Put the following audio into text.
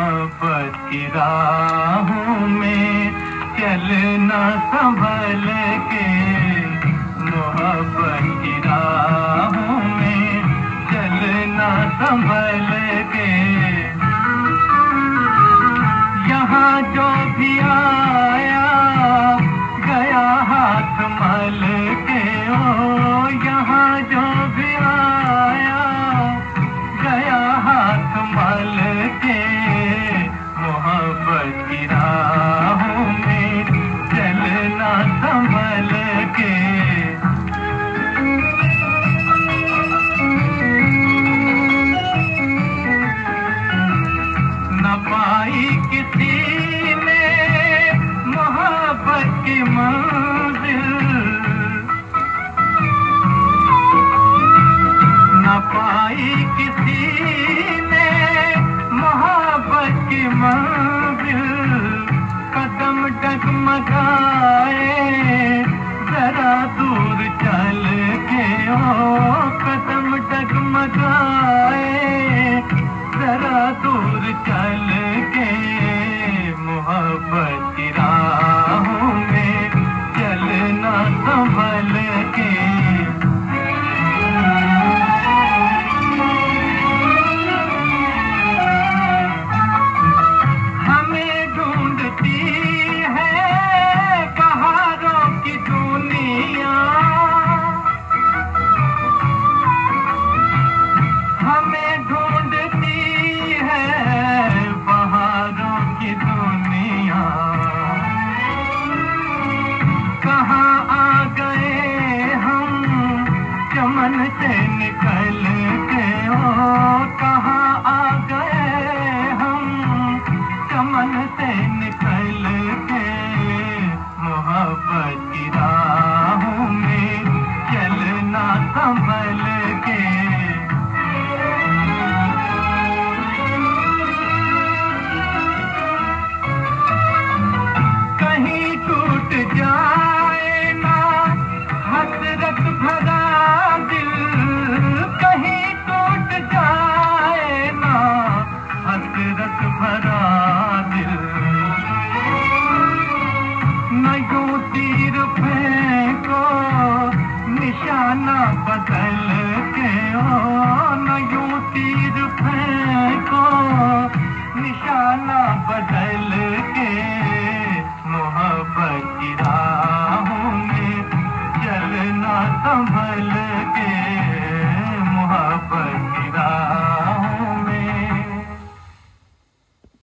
मोहब्बत की राहों में चलना संभल के, मोहब्बत की राहों में चलना संभल के। यहाँ जो भी आया गया हाथ मल के, ओ यहाँ जो भी आया गया हाथ मल के, मोहब्बत की राहों में चलना संभल के। न पाई किसी ने मोहब्बत की मंजिल, न पाई किसी ने मोहब्बत की मंजिल। कदम डगमगाए जरा दूर चल के, ओ कदम डगमगाए जरा दूर चल के, मोहब्बत की राहों में चलना संभल के। हमें ढूंढती है बहारों की दुनिया, हमें ढूंढती है बहारों की दुनिया। कहाँ आ गए हम चमन से निकल के, ओ कहाँ आ गए हम चमन से निकल के, मोहब्बत की राहों में चलना संभल के। कहीं टूट जाए ना हसरत भरा दिल, कहीं टूट जाए ना हसरत भरा दिल। न यूं तीर फेंको निशाना बदल के, ओ न यूं तीर फेंको निशाना बदल के, मोहब्बत की राहों में चलना संभल के, मोहब्बत